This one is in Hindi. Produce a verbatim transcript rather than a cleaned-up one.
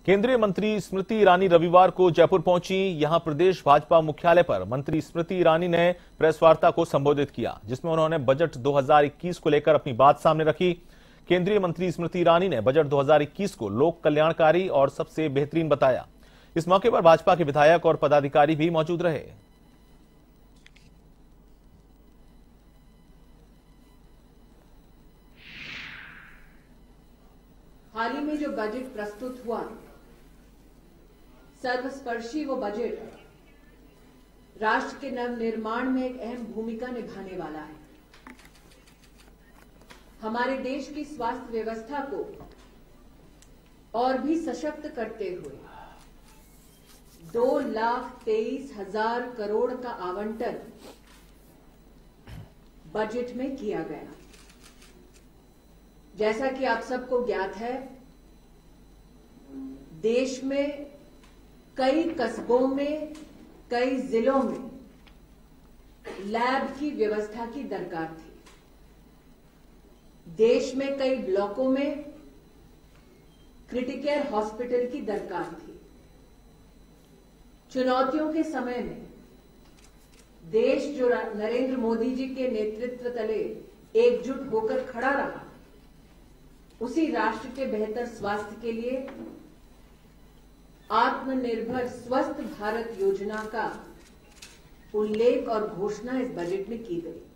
केंद्रीय मंत्री स्मृति ईरानी रविवार को जयपुर पहुंची। यहां प्रदेश भाजपा मुख्यालय पर मंत्री स्मृति ईरानी ने प्रेस वार्ता को संबोधित किया, जिसमें उन्होंने बजट दो हज़ार इक्कीस को लेकर अपनी बात सामने रखी। केंद्रीय मंत्री स्मृति ईरानी ने बजट दो हज़ार इक्कीस को लोक कल्याणकारी और सबसे बेहतरीन बताया। इस मौके पर भाजपा के विधायक और पदाधिकारी भी मौजूद रहे। हाल ही में जो बजट प्रस्तुत हुआ, सर्वस्पर्शी वो बजट राष्ट्र के नवनिर्माण में एक अहम भूमिका निभाने वाला है। हमारे देश की स्वास्थ्य व्यवस्था को और भी सशक्त करते हुए दो लाख तेईस हजार करोड़ का आवंटन बजट में किया गया। जैसा कि आप सबको ज्ञात है, देश में कई कस्बों में, कई जिलों में लैब की व्यवस्था की दरकार थी। देश में कई ब्लॉकों में क्रिटिकल हॉस्पिटल की दरकार थी। चुनौतियों के समय में देश जो नरेंद्र मोदी जी के नेतृत्व तले एकजुट होकर खड़ा रहा, उसी राष्ट्र के बेहतर स्वास्थ्य के लिए आत्मनिर्भर स्वस्थ भारत योजना का उल्लेख और घोषणा इस बजट में की गई।